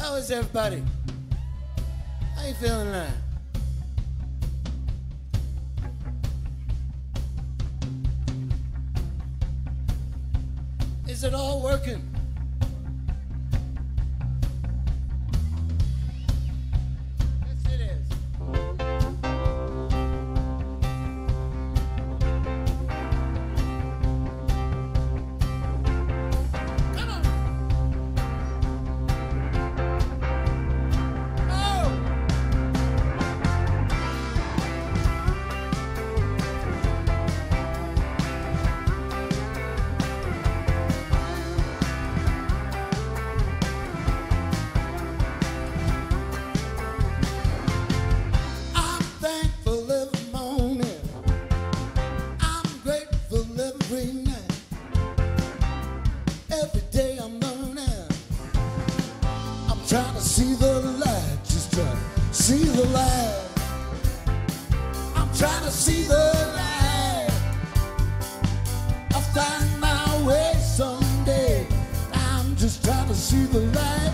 How is everybody? How you feeling tonight? Is it all working? Yes, it is. Come on. Oh! I'm thankful every morning. I'm grateful every night. Every day I'm learning. I'm trying to see the light. Just trying to see the light. I'm trying to see the light. I'll find my way someday. I'm just trying to see the light.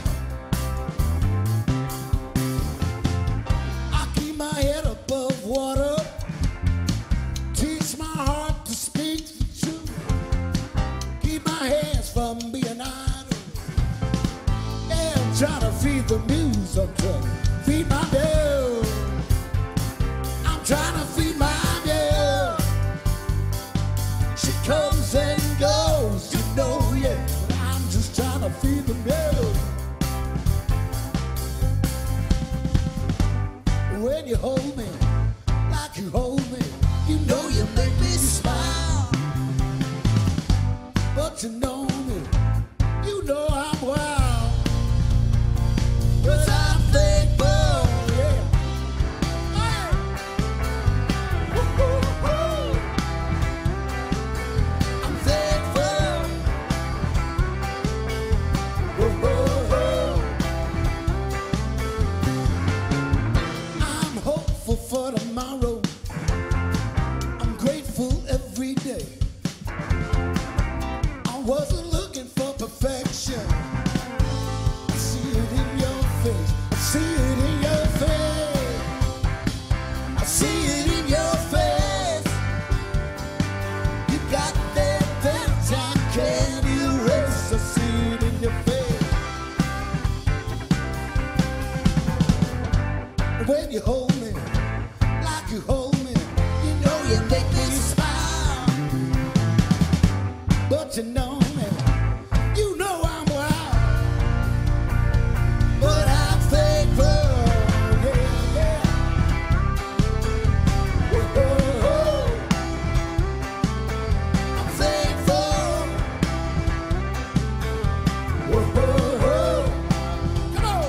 I keep my head above water. Teach my heart to speak the truth. Keep my hands from being idle. Yeah, I'm trying to feed the muse. I'm trying to feed my muse. I'm trying to feed my muse. She comes and goes, you know, yeah. I'm just trying to feed the muse. When you hold me, like you hold me, you know you make me smile. But you know me, you know I'm wild. 'Cause I'm thankful, yeah. Hey. Woo-hoo-hoo. I'm thankful. Woo-hoo-hoo. I'm hopeful for tomorrow. I'm grateful every day. I wasn't looking for perfection. I see it in your face. I see it in your face. I see it in your face. You got that time can't erase. I see it in your face. When you hold me, like you hold me, you know you make me smile. But you know me, you know I'm wild. But I'm thankful, yeah, yeah. Whoa, I'm thankful. Whoa, come on.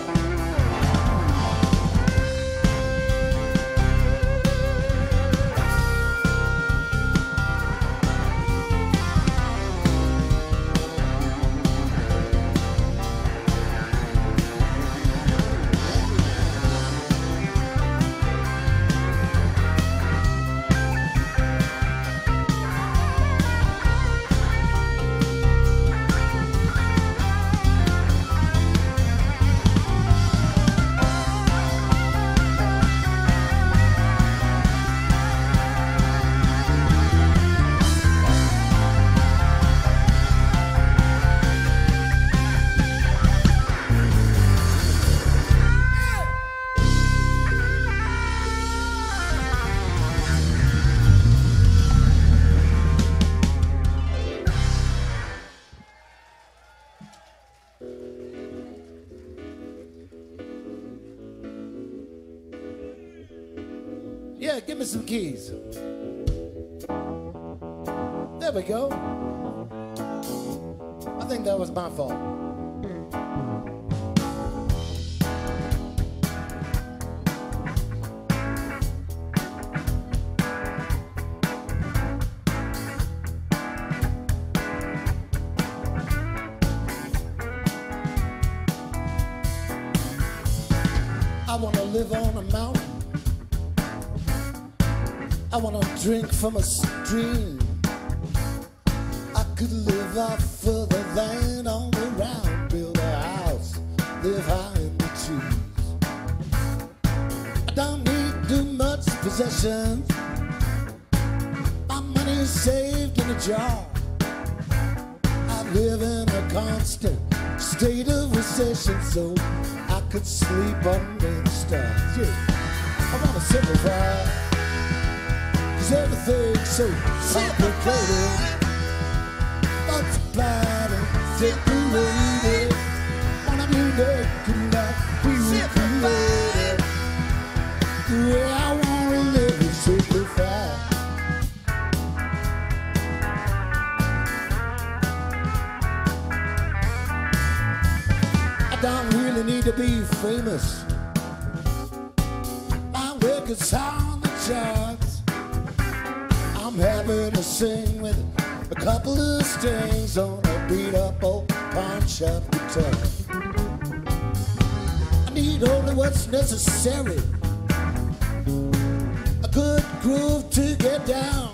Yeah, give me some keys. There we go. I think that was my fault. I want to live on a mountain. I want to drink from a stream. I could live out further than on the ground. Build a house, live high in the possessions. My money's saved in a jar. I live in a constant state of recession, so I could sleep under the stars. Yeah, I wanna simplify, 'cause everything's so complicated. Multiplied and separated. Wanna be naked like we were created. The way I wanna live is simplified. I don't really need to be famous. My record's on the charts. I'm happy to sing with a couple of strings on a beat-up old pawn shop guitar. I need only what's necessary. A good groove to get down.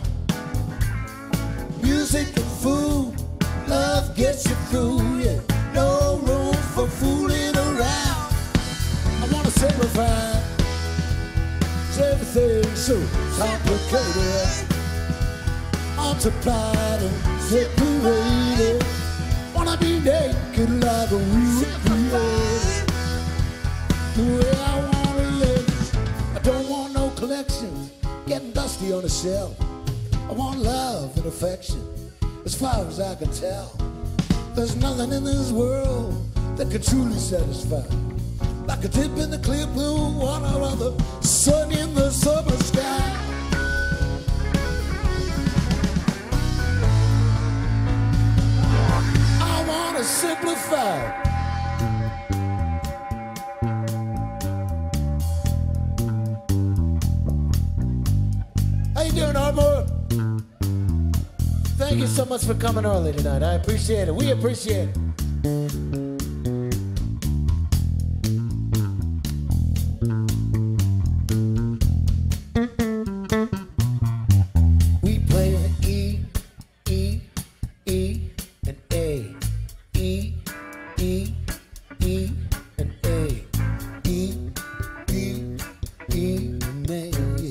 Music and food, love gets you through, yeah. No room for fooling around. I wanna simplify, 'cause everything's so complicated. Multiplied and separated. Wanna be naked like we were created. The way I wanna live. I don't want no collections getting dusty on the shelf. I want love and affection, as far as I can tell. There's nothing in this world that can truly satisfy, like a dip in the clear blue water of the sun in the summer sky. I wanna simplify. How you doing, Ardmore? Thank you so much for coming early tonight. I appreciate it. We appreciate it. We play E, E, E, and A. E, E, E, and A. E, E, E, and A.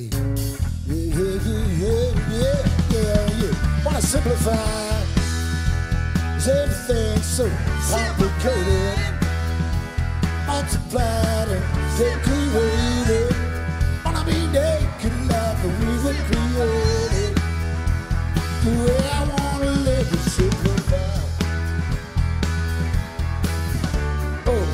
Yeah. Wanna simplify, 'cause everything's so complicated. Multiplied and decorated. Wanna be naked like we were created. The way I wanna live is simplified. Oh.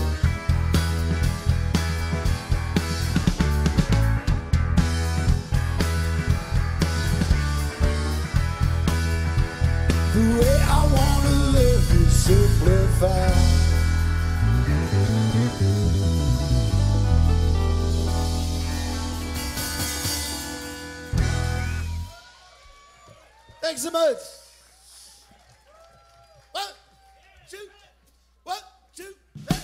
The way I wanna live is simplified. Thanks so much. 1, 2, 1, 2, 3.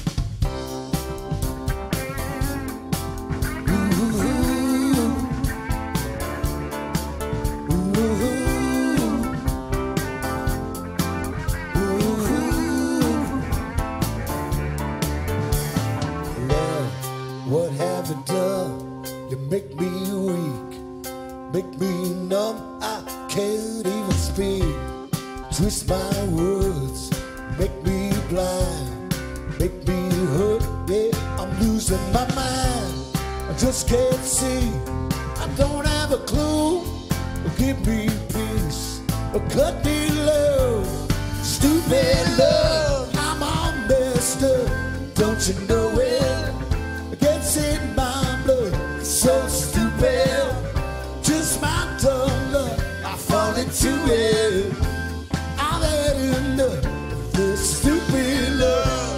What have you done? You make me weak, make me numb. I can't even speak. Twist my words, make me blind, make me hurt. Yeah, I'm losing my mind. I just can't see. I don't have a clue. Give me peace, or cut me low. Stupid love, I'm all messed up. Don't you know it? Gets in my blood, so stupid. Just my dumb luck, I fall into it. I've had enough of this stupid love.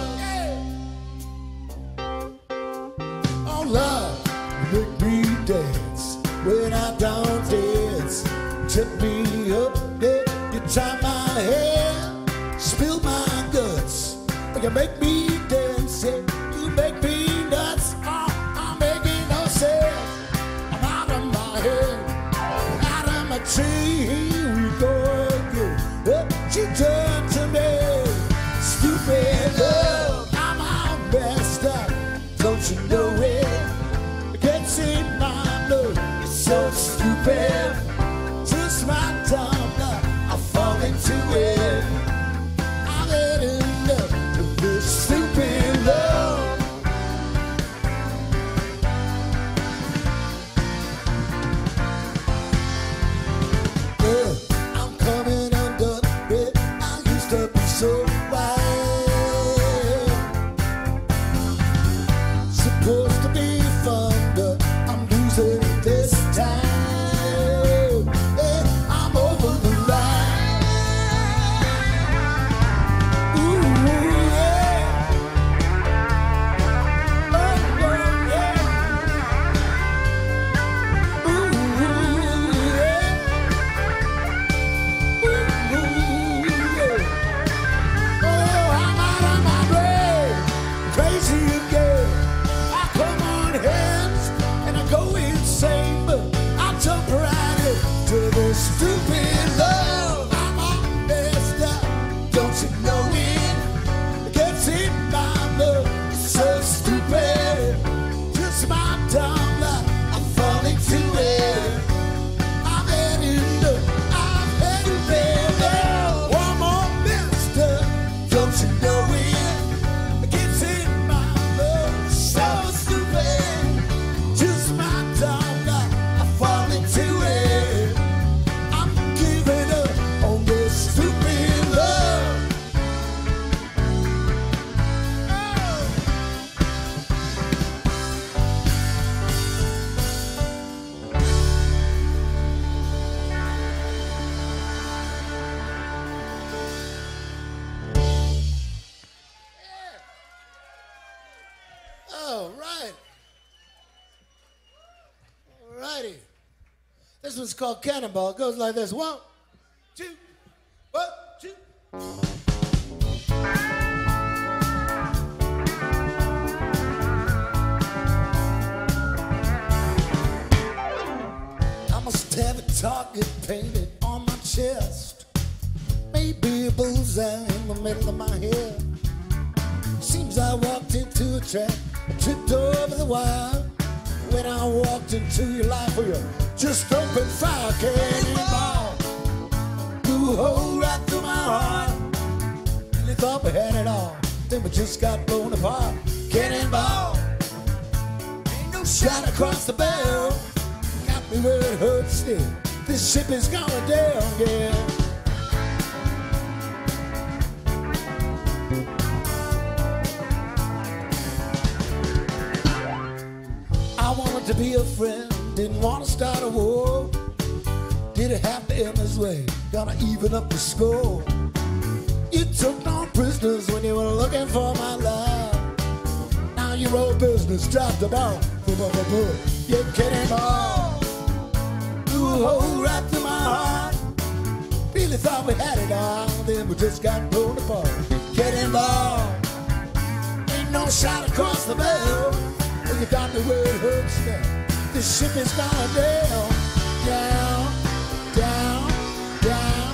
Oh love, make me dance when I don't dance. Tip me up, yeah, you tie my hair, spill my guts. You make me dance, yeah, you make me nuts. I'm making no sense. I'm out of my head, out of my tree. Here we go again. What you done to me? Stupid love, I'm all messed up. Don't you know it? It gets in my blood. stupid. Just my dumb luck, I fall into it. I'm in love with this stupid love. I'm coming under the bed. I used to be so wild. Supposed to be fun, but I'm losing it this time. I'm over the line. Ooh, yeah. Oh, yeah. Ooh, yeah. I'm out of my brain, crazy again. I come on hands and I go insane, but I jump right into this stupid love. I'm all messed up, don't you know it? It gets in my blood, it's so stupid. Just my dumb luck, I fall into it. I'm heading up, I'm heading there. One more messed up, don't you know it? It gets in my blood, so stupid. Just my dumb luck, I fall into it. I'm giving up on this stupid love. All right. All righty. This one's called Cannonball. It goes like this. 1, 2, 1, 2. I must have a target painted on my chest. Maybe a bullseye in the middle of my head. Seems I walked into a trap, tripped over the wire. When I walked into your life, well, you just opened fire, cannonball. Blew a hole right through my heart. Really thought we had it all, then we just got blown apart. Cannonball, ain't no shot across the barrel. Got me where it hurts still. This ship is going down, yeah. I wanted to be a friend, didn't want to start a war. Did it have to end this way? Gotta even up the score. You took no prisoners when you were looking for my life. Now your old business dropped the ball. You cannonball. Blew a hole right through my heart. Really thought we had it all, then we just got blown apart. Cannonball. Ain't no shot across the barrel. Well, you got me where it hurts now. This ship is going down, down, down, down.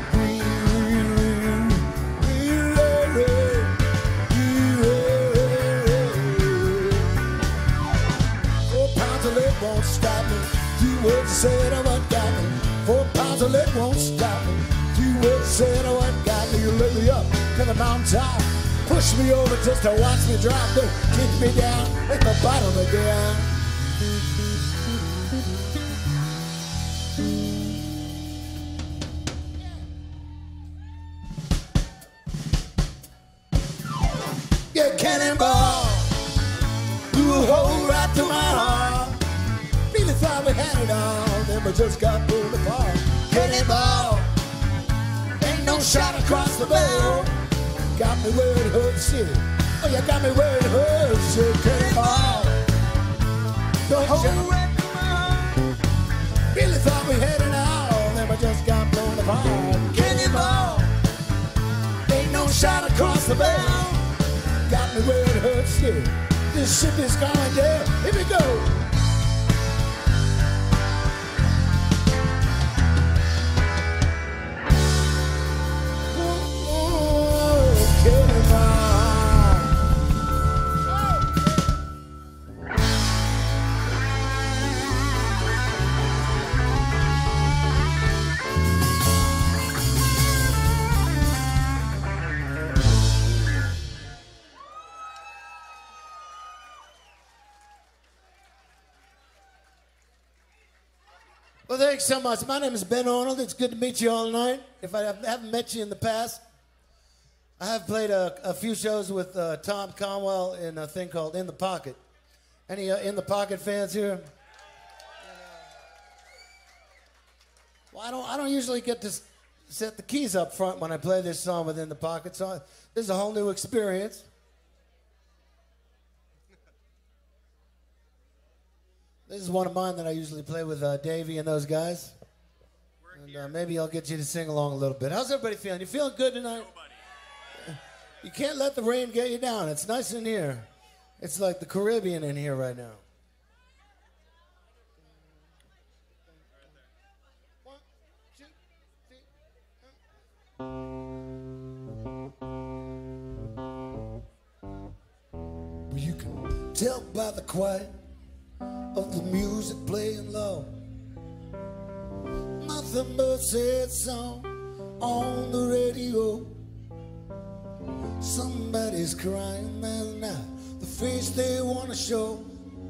4 pounds of lead won't stop me. 2 words said I what got me. 4 pounds of lead won't stop me. 2 words said I what got me. You lift me up to the mountaintop. Push me over just to watch me drop. Don't kick me down at the bottom again. Yeah, cannonball. Blew a hole right through my heart. Really thought we had it all, then we just got pulled apart. Cannonball. Ain't no shot across the barrel. Got me where it hurts, yeah. Oh, you got me where it hurts, yeah. Cannonball. Don't you? Really thought we had it all, then we just got blown apart. Cannonball. Ain't no shot across the barrel. Got me where it hurts, yeah. This ship is going down. Here we go. Well, thanks so much. My name is Ben Arnold. It's good to meet you all tonight. If I haven't met you in the past, I have played a few shows with Tom Conwell in a thing called In the Pocket. Any In the Pocket fans here? Well, I don't usually get to set the keys up front when I play this song with In the Pocket, so this is a whole new experience. This is one of mine that I usually play with Davey and those guys. And maybe I'll get you to sing along a little bit. How's everybody feeling? You feeling good tonight? Nobody. You can't let the rain get you down. It's nice in here. It's like the Caribbean in here right now. One, two, three. Well, you can tell by the quiet of the music playing low, nothing but sad song on the radio. Somebody's crying, that's not the face they want to show.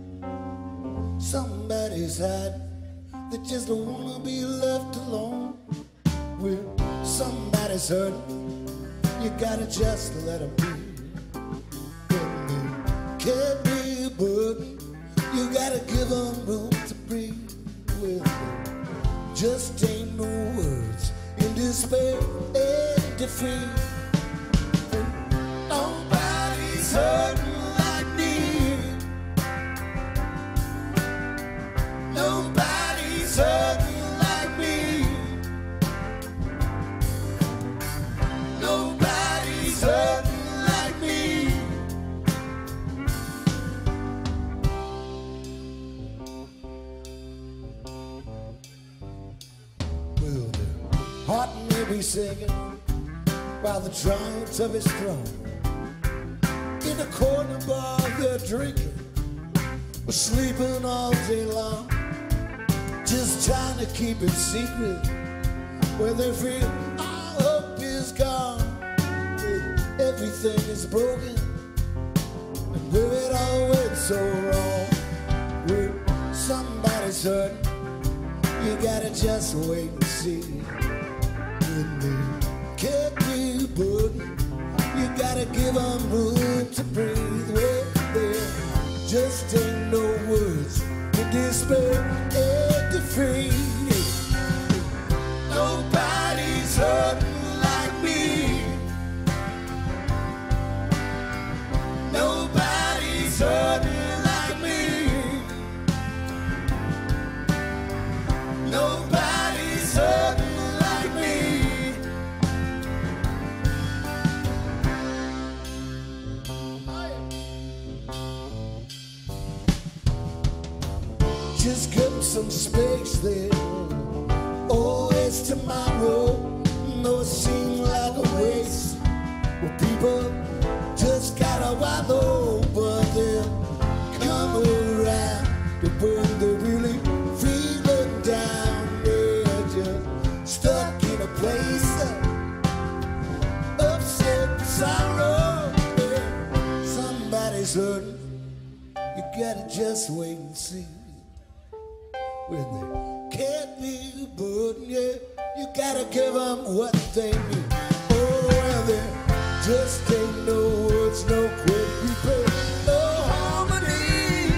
Somebody's hiding, they just don't want to be left alone. Well, somebody's hurting, you gotta just let them be. Can't be a burden, you gotta give them room to breathe. Well, just ain't no words in despair and defeat. Nobody's hurting like me. Nobody's hurting like me. Nobody's hurting like me. Well, the heart may be singing while the drums of his throne. In the corner bar they're drinking, we're sleeping all day long, just trying to keep it secret. Where they feel all hope is gone, everything is broken, and where it all went so wrong. Where somebody's hurting, you gotta just wait and see. When they can't be a burden, you gotta give them room to breathe. Well, there just ain't no words to despair and defeat. Nobody's hurting like me. Nobody's hurting like me. Nobody's hurting like me. Just getting some space there. Oh, it's tomorrow. No, it seems like a waste. Well, people just gotta wallow, but they'll come around when they're really feeling down. They're just stuck in a place of upset and sorrow. Yeah. Somebody's hurting. You gotta just wait and see. When they can't be a burden, yeah, you gotta give them what they need. Oh, well, there just ain't no words, no quick repair, no harmony.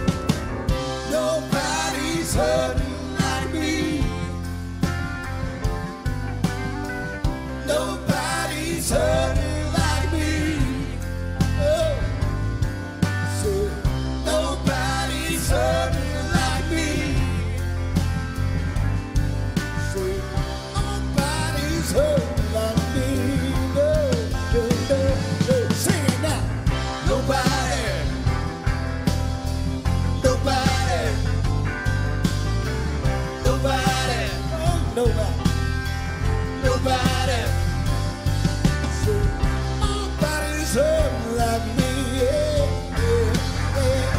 Nobody's hurting like me. Nobody's hurting like me. Oh, so nobody's hurting. Hurt like me, no, no, no, no. Sing it now. Nobody, nobody, nobody, oh, nobody, nobody. So nobody's hurt like me, yeah, yeah, yeah.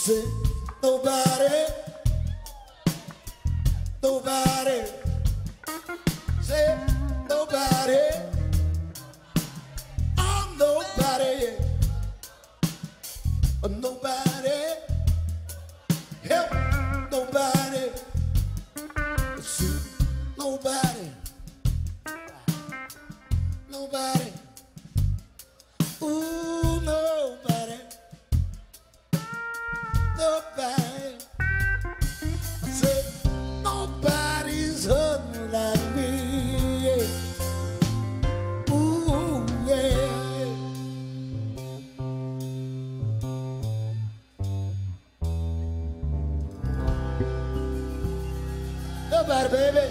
Say nobody, nobody. Say nobody. I'm nobody. Nobody. Help nobody. See nobody. Nobody. Ooh, nobody. Nobody. Say nobody's hurting like me. Ooh, yeah. Nobody, baby.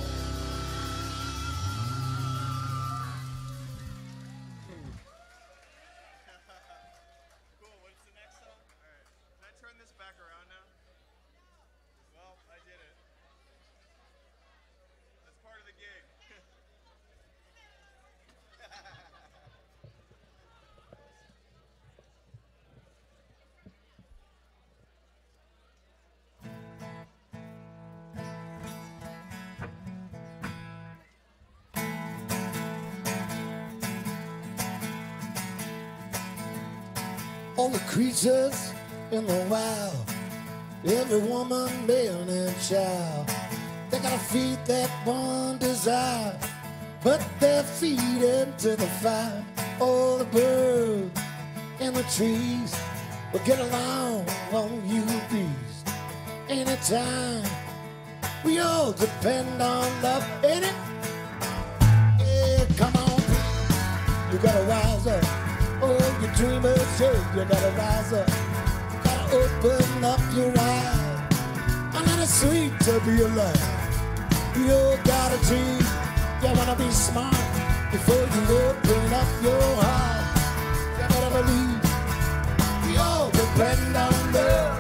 All the creatures in the wild, every woman, man, and child, they gotta feed that one desire, put their feet into the fire. All the birds in the trees will get along on you bees. Anytime we all depend on love, ain't it? Yeah, come on, you gotta rise up. Oh, you dreamers, yeah, you gotta rise up. Gotta open up your eyes. I'm not sweet to be alive. You got a dream, you wanna be smart before you open up your heart. You better believe we all depend on love.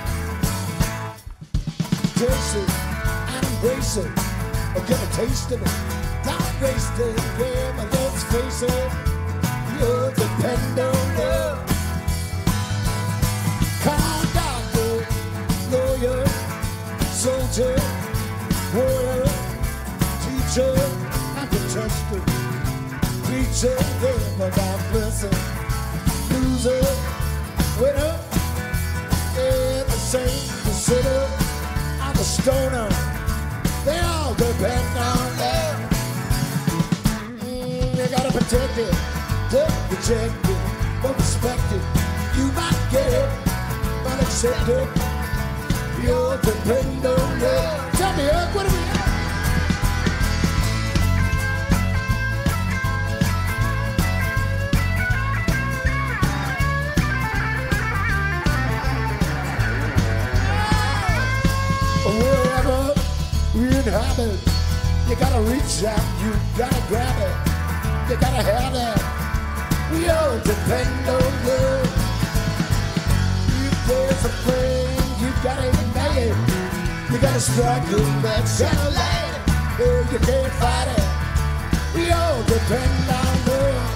Taste it and embrace it, or get a taste of it. Don't waste it, yeah, but let's face it. You'll depend on love. Come on, doctor, lawyer, soldier, warrior, teacher, and contestant, preacher, yeah, God bless him. Loser, winner, yeah, the saint, the sinner, and the stoner, they all depend on love. You gotta protect it. Don't reject it, don't respect it. You might get it, but accept it. You'll depend on love. Tell me, what do we have? Wherever we inhabit, you gotta reach out, you gotta grab it, you gotta have it. We all depend on love. If there's a flame, you gotta ignite it. You gotta strike the match and light it. Oh, you can't fight it. We all depend on love.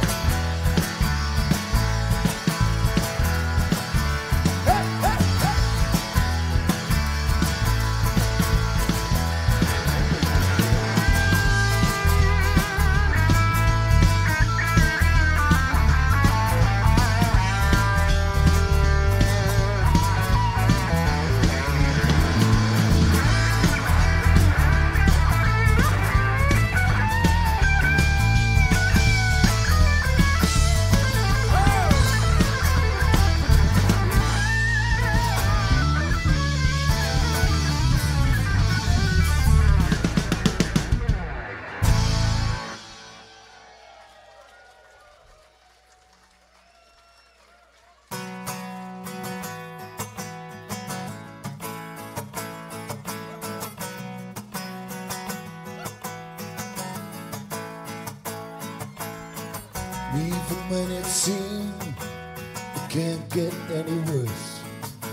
Even when it seems it can't get any worse.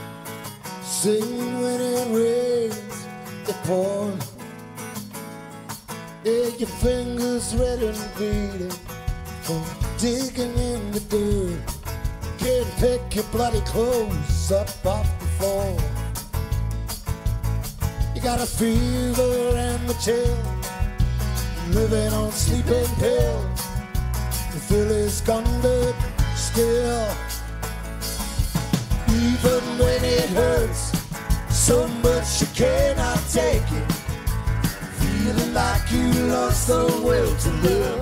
Sing when it rains, it pours. Yeah, your fingers red and bleeding from digging in the dirt. Can't pick your bloody clothes up off the floor. You got a fever and the chill, living on sleeping pills. You feel his convict still. Even when it hurts so much you cannot take it, feeling like you lost the will to live.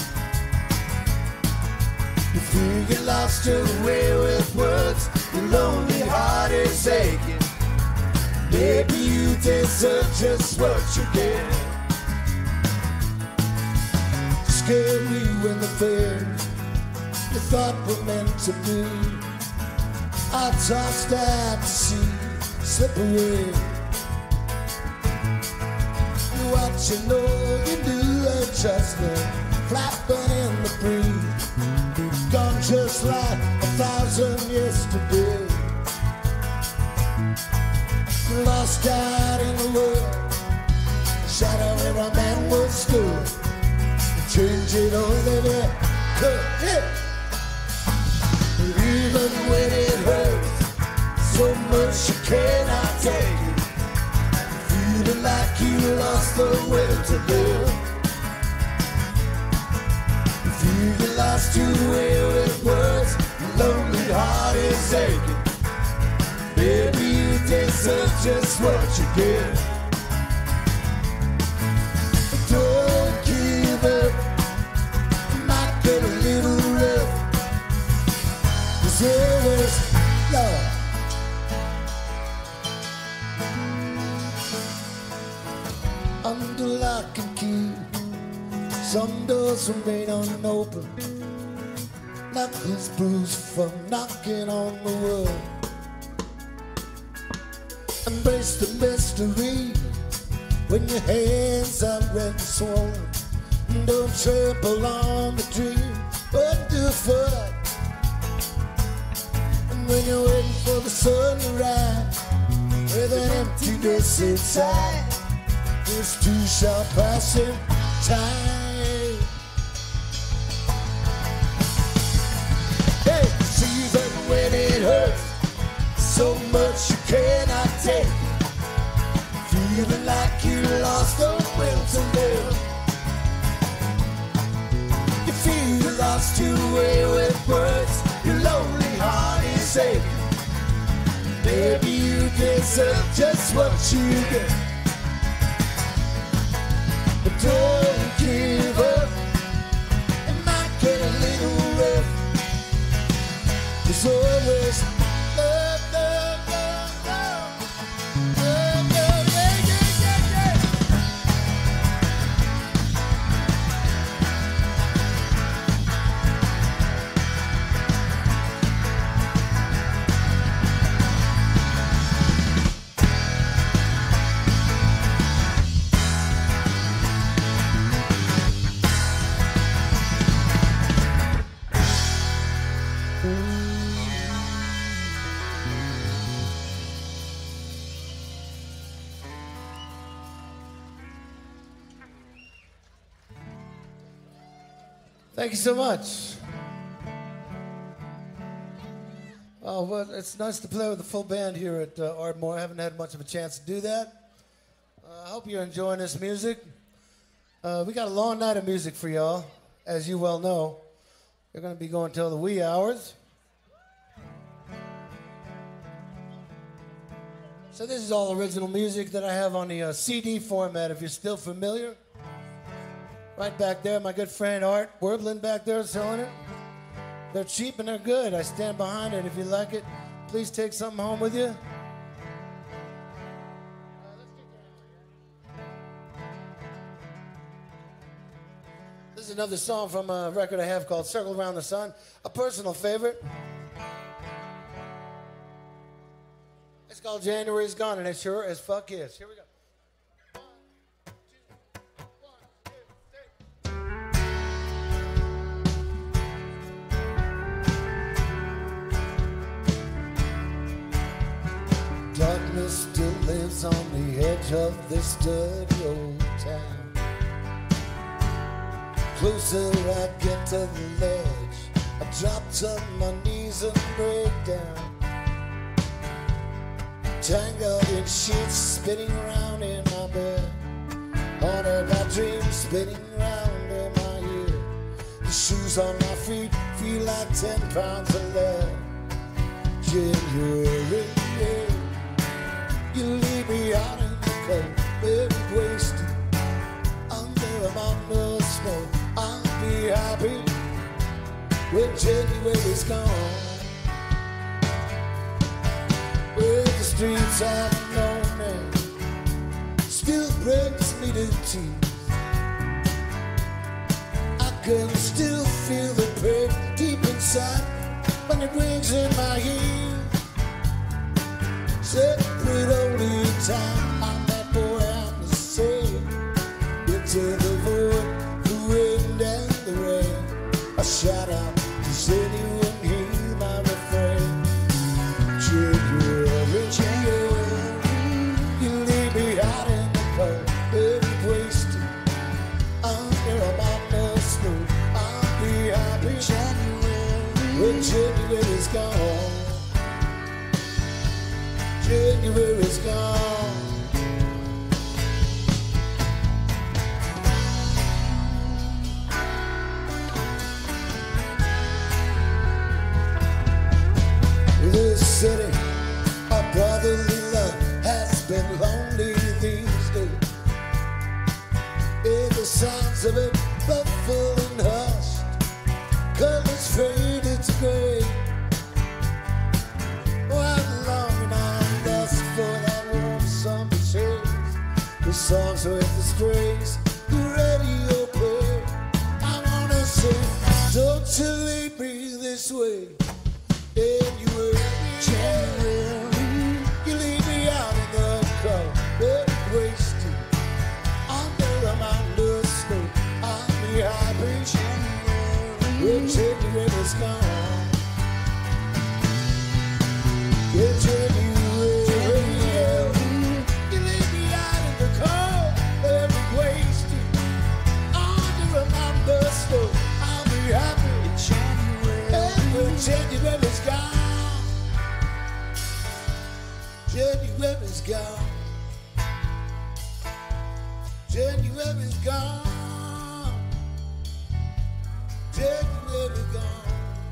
You feel you lost your way with words, your lonely heart is aching. Maybe you deserve just what you get. Scary when the things you thought were meant to be are tossed out to sea, slip away. What you know you do adjustment, flapping in the breeze, gone just like 1,000 yesterday. Lost out in the world, shadow where a man was stood, change it only they could. Yeah. Even when it hurts so much you cannot take it, feeling like you lost the will to live. You feel you lost your way with words, your lonely heart is aching. Maybe you deserve just what you get. Don't give up, you might get a little rough. There's always love. Under lock and key, some doors remain unopened. Knuckles bruised from knocking on the world. Embrace the mystery when your hands are red and swollen. Don't trample on the dream underfoot. And when you're waiting for the sun to rise with an emptiness inside, this too shall pass in time. Hey, even when it hurts so much you cannot take it, feeling like you lost the will to live. You feel you lost your way with words, your lonely heart is aching. Maybe you deserve just what you get. But don't give up, it might get a little rough. There's always love, love, love, love, love, love, yeah, yeah, yeah, yeah. Thank you so much. Oh, well, it's nice to play with the full band here at Ardmore. I haven't had much of a chance to do that. I hope you're enjoying this music. We got a long night of music for y'all, as you well know. We're going to be going till the wee hours. So this is all original music that I have on the CD format, if you're still familiar. Right back there, my good friend Art Warbling back there selling it. They're cheap and they're good. I stand behind it. If you like it, please take something home with you. This is another song from a record I have called Circle Around the Sun, a personal favorite. It's called January's Gone, and it sure as fuck is. Here we go. Darkness still lives on the edge of this dirty old town. Closer I get to the ledge, I drop to my knees and break down. Tangled in sheets, spinning around in my bed. Haunted by dreams, spinning around in my ear. The shoes on my feet feel like 10 pounds of lead. January, yeah. You leave me out in the cold, baby, wasted under a mountain of snow. I'll be happy when January's gone. Where the streets have known me still brings me to tears. I can still feel the pain deep inside when it rings in my ear. Separate only time, I'm that boy, I'm the same. Into the void, the wind and the rain. I shout out, does anyone hear my refrain? January, January, you leave me out in the cold, baby, wasted under a mountain of snow. I'll be happy January when January's gone. January's gone. This city of brotherly love has been lonely these days. The sounds of it muffled and hushed, colors faded to gray. Oh, I'm longing, I'm lost for that warm summer shades. The songs with the strings, the radio play. I wanna say, don't you leave me this way. January, you leave me out in the cold, baby, wasted under a mountain of snow. I'll be happy January when January's gone. Yeah, January, you leave me out in the cold, baby, wasted under a mountain of snow. I'll be happy January when January's gone. January's gone. January's gone. January's gone.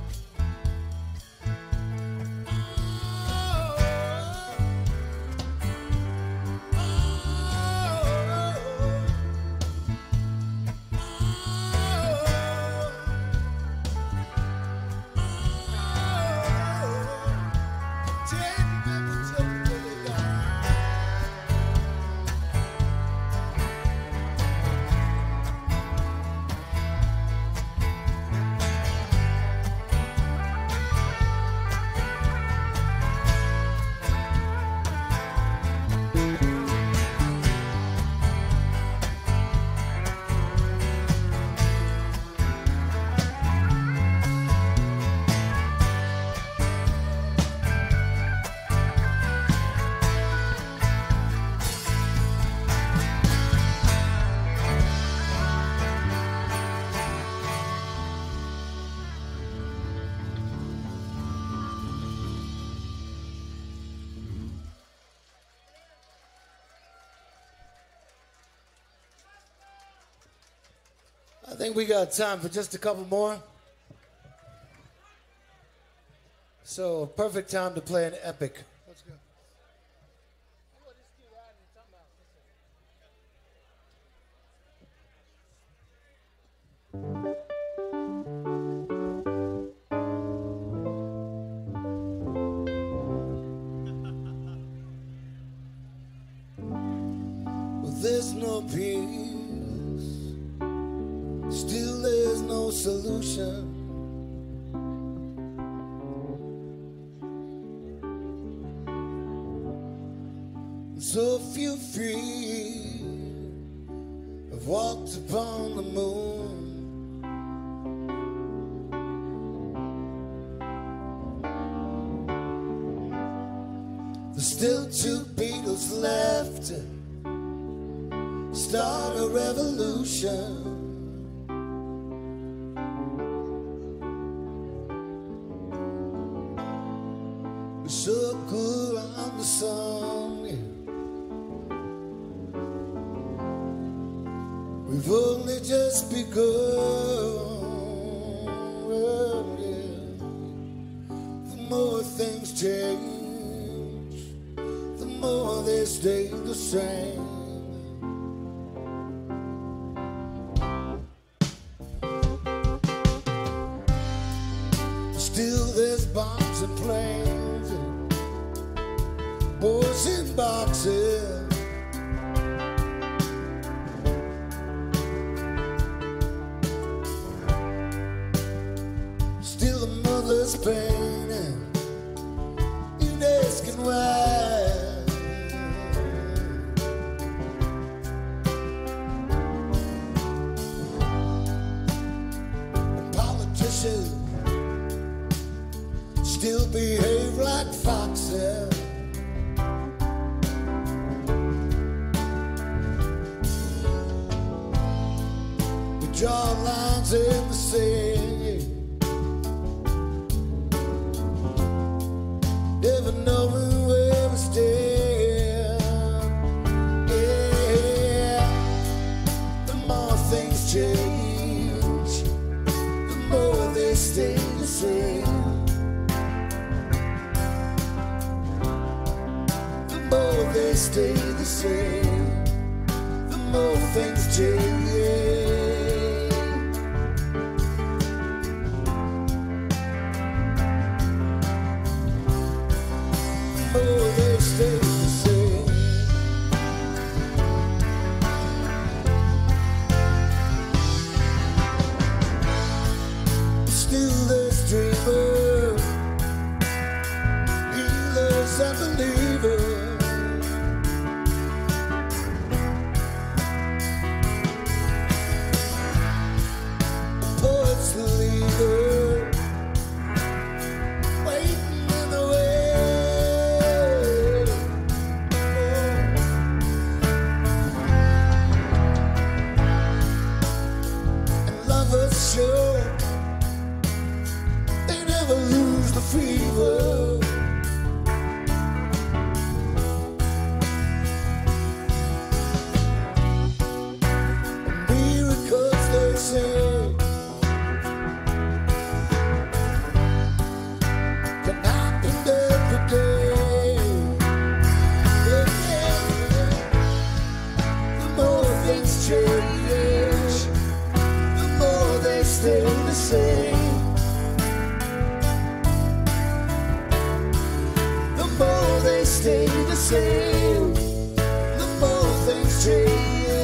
I think we got time for just a couple more. So, perfect time to play an epic. Let's go. Well, there's no peace. Still there's no solution. So few free have walked upon the moon. There's still two Beatles left to start a revolution. So good on the song, yeah. We've only just begun. Well, yeah. The more things change, the more they stay the same. Still there's bombs and planes and boys in boxes. Still the mother's pain and you asking why. Politicians still behave like foxes. We draw lines in the sand, never knowing where we stand. Yeah, the more things change, the more they stay the same. The more they stay the same, the more things change. The more they stay the same. Still there's dreamers, healers and believers. Poets, the leader, waiting in the way. And lovers show they never lose the fever. Miracles they say can happen every day. Yeah, yeah. The more things change, the more they stay the same. The more they stay the same, the more things change.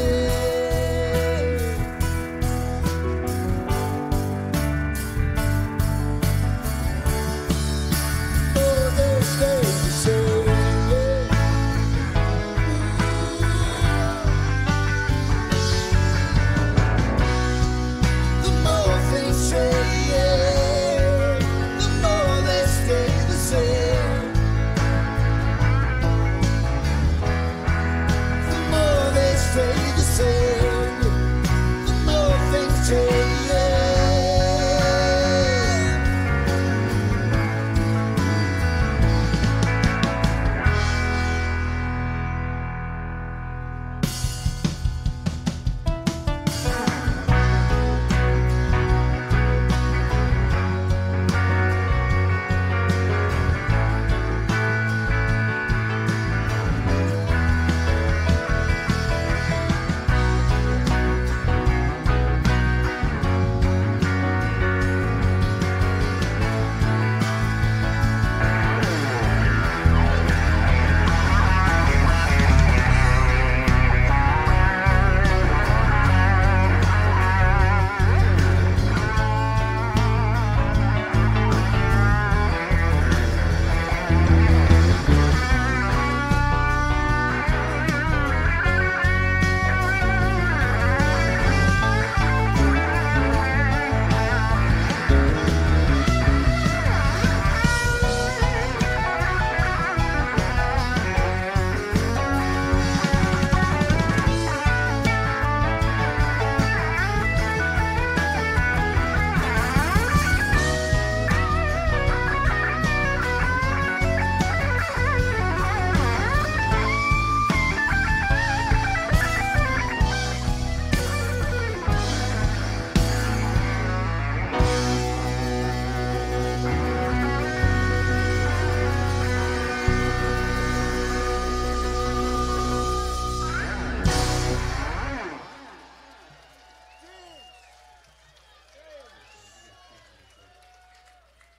The more they stay the same. The more things change, the more they stay the same.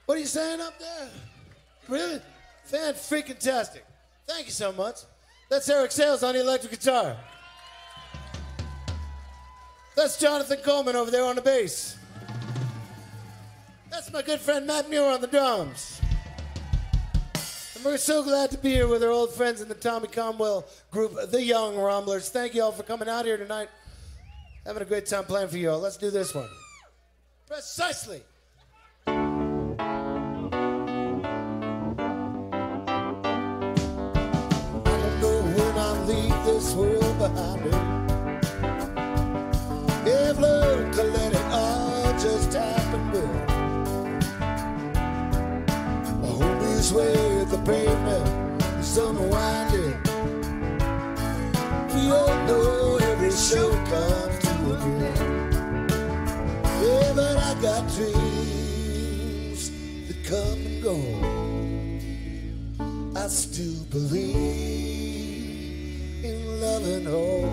What are you saying up there? Really? Fan-freaking-tastic. Thank you so much. That's Eric Sales on the electric guitar. That's Jonathan Coleman over there on the bass. That's my good friend Matt Muir on the drums. And we're so glad to be here with our old friends in the Tommy Conwell group, the Young Romblers. Thank you all for coming out here tonight. Having a great time playing for you all. Let's do this one. Precisely. I don't know when I leave this world behind me. I've learned to let it all just happen, Will. My homies way at the pavement is unwinding. We all know every show comes to an end. Yeah, but I got dreams that come and go. I still believe in love and hope.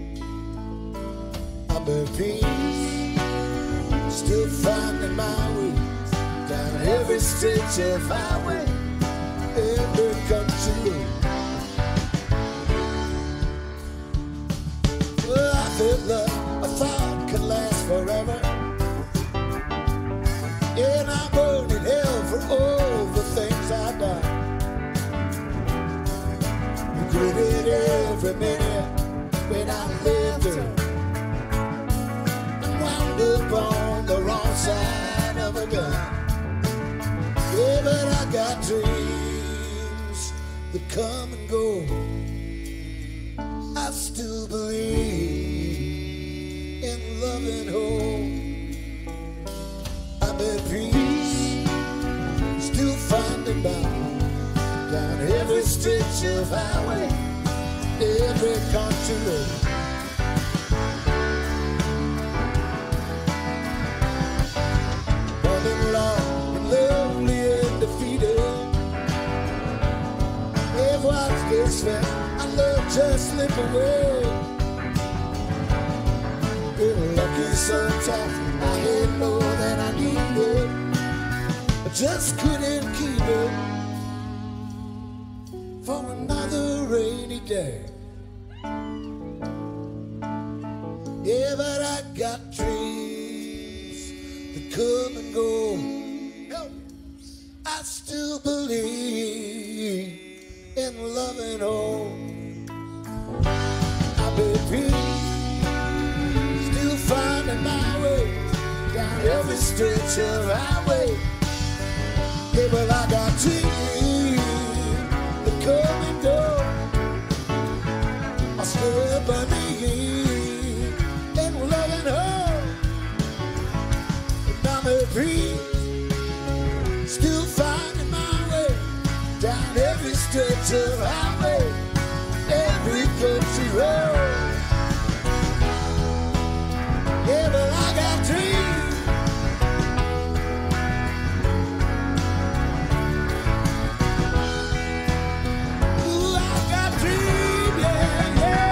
I'm at peace, still finding my way down every stretch of highway, every country road. Well, I felt love I thought could last forever, and I burned in hell for all the things I done. Regretted every minute when I lived her. Up on the wrong side of a gun. Yeah, but I got dreams that come and go. I still believe in love and hope. I'm at peace, still finding bound down every stretch of highway, every country road. Long and lonely and defeated. If what's this man, I love just slip away. Been lucky sometimes, I had more than I needed. I just couldn't keep it for another rainy day. Yeah, but I got dreams that come and go. I still believe in love and hope. I'm at peace, still finding my way down every stretch of highway. Yeah, well, I got dreams that come and go. I still believe in love and hope. And I'm at peace, still finding my way down every stretch of highway, every country road. Yeah, but I got dreams. Ooh, I got dreams, yeah, yeah.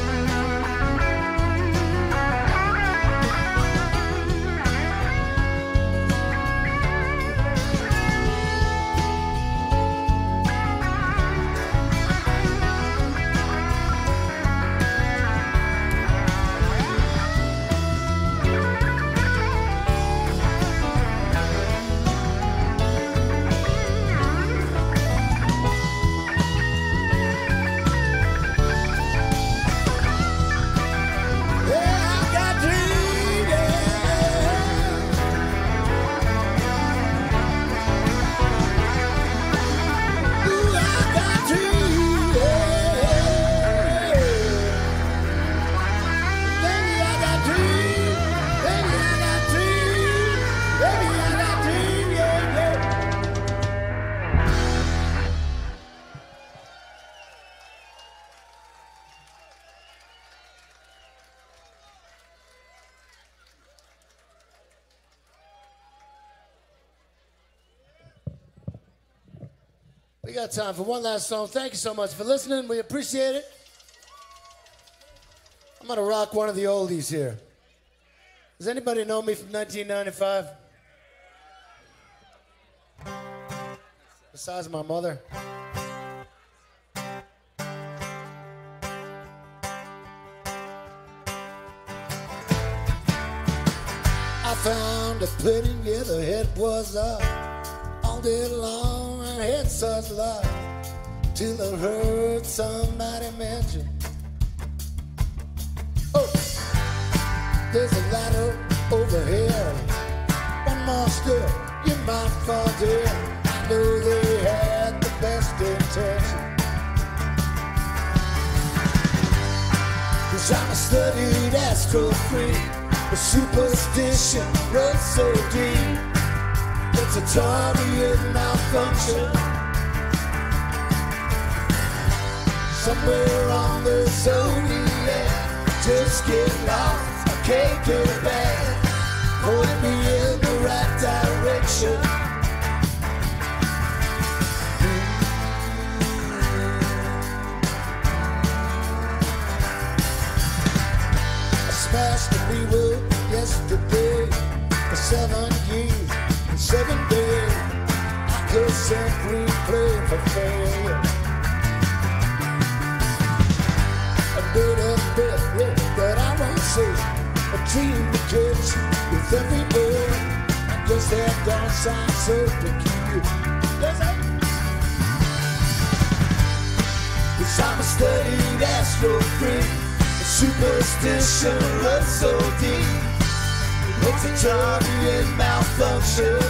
We got time for one last song. Thank you so much for listening. We appreciate it. I'm going to rock one of the oldies here. Does anybody know me from 1995? size of my mother. I found a putting, yeah, the head was up all day long. I had such luck till I heard somebody mention, oh, there's a ladder over here. One more step, you might fall dead. I know they had the best intention, 'cause I'm a studied astro-freak. The superstition runs so deep, it's a target malfunction. Somewhere on the zodiac, just get lost, I can't get back. Point me in the right direction. I smashed the wheel yesterday for 7 years and 7 days. I could simply play for failure. I did a bit, yeah, that I won't say. A dream to catch with every day. I guess that don't sound so peculiar. Yes, sir. 'Cause I'm a studied astro-freak. A superstition runs so deep, it's a target malfunction.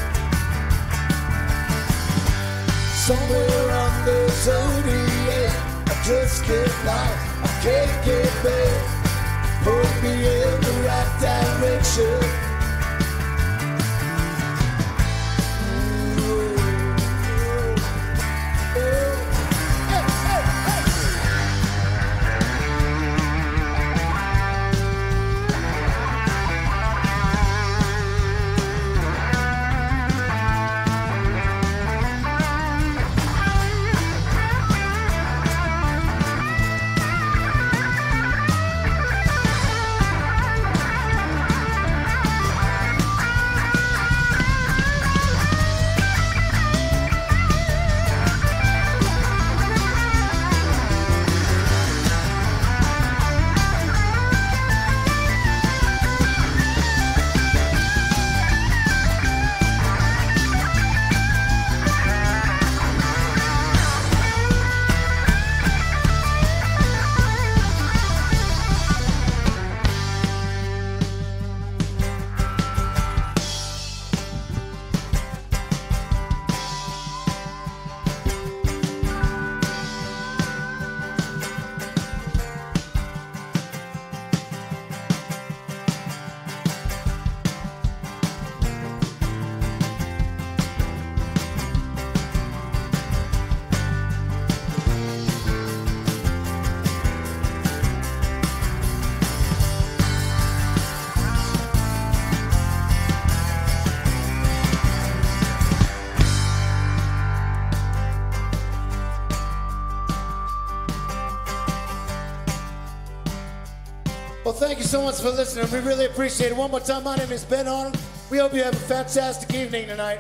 Somewhere on the zodiac, I just get lost, I can't get back. Point me in the right direction. Well, thank you so much for listening. We really appreciate it. One more time, my name is Ben Arnold. We hope you have a fantastic evening tonight.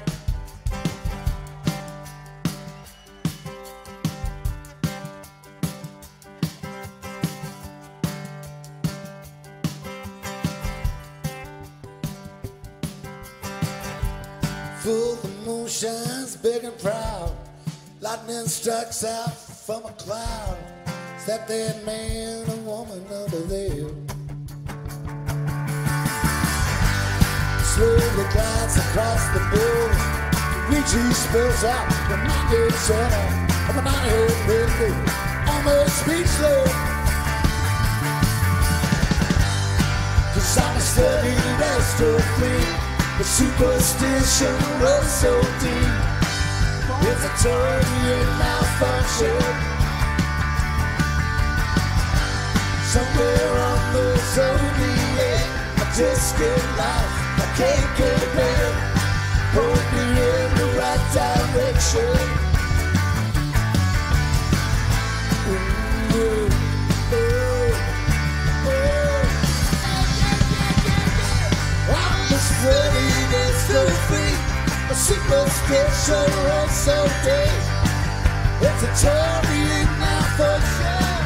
Full the moon shines big and proud. Lightning strikes out from a cloud. Is that that man or woman over there? Slowly glides across the board. Reachie spills out the minded center of an eye-head window, almost speechless. 'Cause I'm a studied astro-freak. The superstition runs so deep, it's a target malfunction. Somewhere on the zodiac, I just get lost, I can't get back. Point me in the right direction. Ooh, oh, oh. I'm a studied astro-freak. A Superstition runs so deep. It's a Tory now for sure.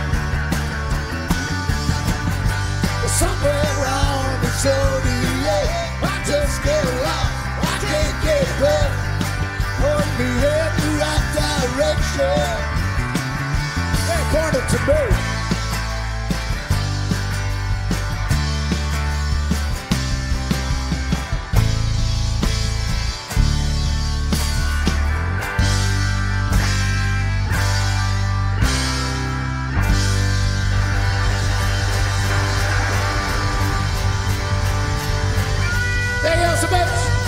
There's something wrong with Zodiac. I just get lost, I can't get back. Point me in the right direction. They pointed to me. Hey, Elizabeth!